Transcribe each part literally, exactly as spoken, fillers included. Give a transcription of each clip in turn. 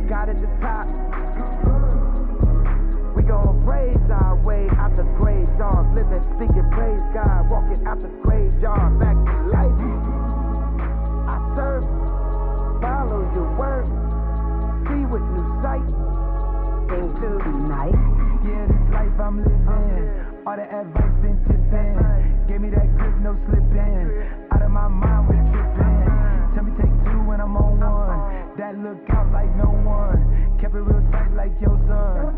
got at the top. We gon' praise our way out the grave, dog. Living, speaking, praise God. Walking out the graveyard, back to life. I serve, follow your word. See with new sight into the night. Yeah, this life I'm living, all the advice been tipping. Gave me that grip, no slipping. Out of my mind, we tripping. Tell me take two when I'm on one. That look out like no one. Kept it real tight like your son.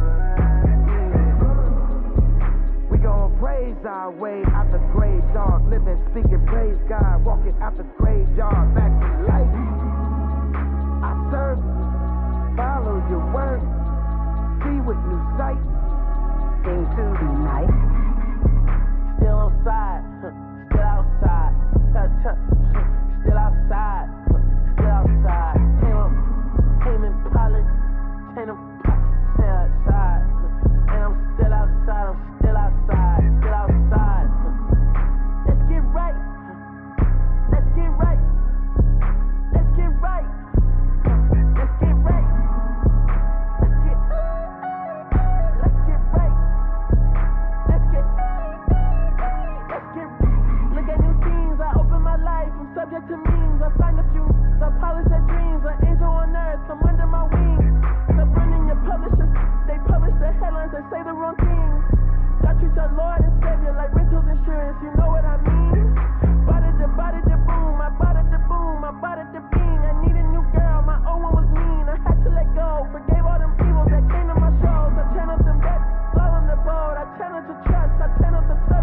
We gon' praise our way out the grave, dog. Living, speaking, praise God. Walking out the graveyard, back to life. I serve, follow your word. See with new sight into the night. Still on side, still outside. Still outside, still outside. Tame Impala, Tame Impala, still outside. And I'm still outside, I'm still outside, still outside. Let's get right, let's get right, let's get right, let's get right, let's get, let's get right, let's get, let's get. Look at new scenes, I open my life, I'm subject to memes, I signed a few, I polish their dreams, an angel on earth, come under my wings. Stop running your publishers, they publish the headlines and say the wrong things. Y'all treat your Lord and Savior like rentals insurance, you know what I mean? Bought it, bought it, boom, I bought it, boom, I bought it, bean. I need a new girl, my old one was mean, I had to let go. Forgave all them evils that came to my shows, I channeled them back, all on the boat, I channeled your trust, I channeled the turbulence.